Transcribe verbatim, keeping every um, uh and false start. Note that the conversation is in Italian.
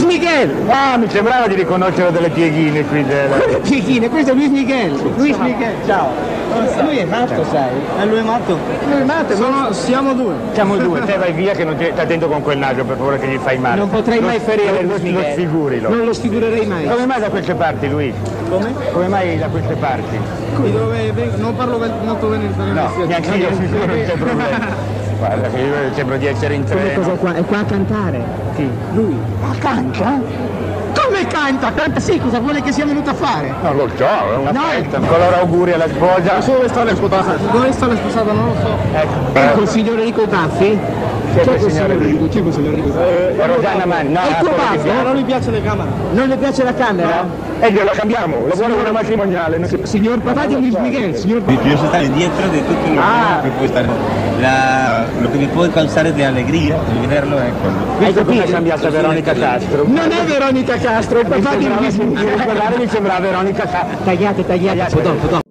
Miguel! Ah, mi sembrava di riconoscere delle pieghine qui della... Quelle pieghine, questo è Luis Miguel. Luis Miguel, ciao. Lui è matto, sai? E lui è matto? Lui è matto, Sono, siamo due. Siamo due, te vai via che non ti... stai attento con quel naso, per favore, che gli fai male. Non potrei mai ferire lo, Luis lo, lo Miguel. sfigurilo. Non lo sfigurerei mai. Come mai da queste parti, Luis? Come? Come mai da queste parti? Di dove vengo? Non parlo molto bene l'italiano. No, neanche io, sicuro non c'è problema. Guarda, che io sembro di essere in Come treno. cosa qua? È qua a cantare? Chi? Lui. Ah, canta? Come canta? Canta sì, cosa vuole che sia venuto a fare? Non lo so, è una No. festa. Allora auguri alla sposa. Dove sta la sposata? Dove sta la sposata? Non lo so. Ecco. Ecco il signor Enrico Gaffi. C'è quel signore lì. C'è quel signor Enrico Gaffi. È Rosanna Manni. No, È il tuo quello che babbo? chiama. Non gli piace le camere. Non le piace la camera? E gliela cambiamo, lo vuole una matrimoniale. Signor papà di Luis Miguel, signor Yo soy estar dietro de tutto lo Ah. que puede estar. La, lo que me puede causar de alegría el verlo è quello. Ecco come è cambiata Veronica Castro. Non è Veronica Castro, è il Mi papà di sembrava, Luis Miguel. mi sembrava Veronica Castro. Tagliate, tagliate, dopo, dopo.